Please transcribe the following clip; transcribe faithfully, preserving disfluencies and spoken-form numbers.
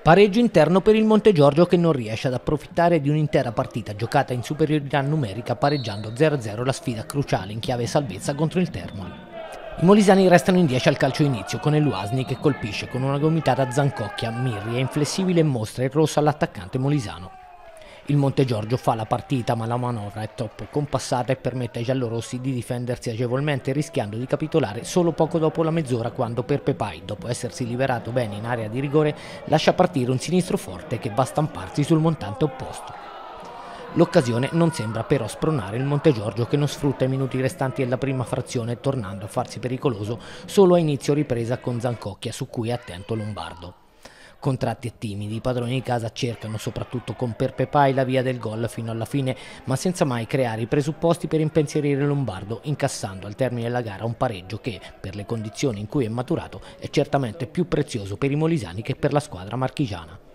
Pareggio interno per il Montegiorgio che non riesce ad approfittare di un'intera partita giocata in superiorità numerica pareggiando zero a zero la sfida cruciale in chiave salvezza contro il Termoli. I molisani restano in dieci al calcio inizio con Eluasni che colpisce con una gomitata a Zancocchia, Mirri è inflessibile e mostra il rosso all'attaccante molisano. Il Montegiorgio fa la partita ma la manovra è troppo compassata e permette ai giallorossi di difendersi agevolmente rischiando di capitolare solo poco dopo la mezz'ora quando Perpepai, dopo essersi liberato bene in area di rigore, lascia partire un sinistro forte che va a stamparsi sul montante opposto. L'occasione non sembra però spronare il Montegiorgio che non sfrutta i minuti restanti della prima frazione tornando a farsi pericoloso solo a inizio ripresa con Zancocchia su cui è attento Lombardo. Contratti e timidi, i padroni di casa cercano soprattutto con Perpepai la via del gol fino alla fine, ma senza mai creare i presupposti per impensierire Lombardo, incassando al termine della gara un pareggio che, per le condizioni in cui è maturato, è certamente più prezioso per i molisani che per la squadra marchigiana.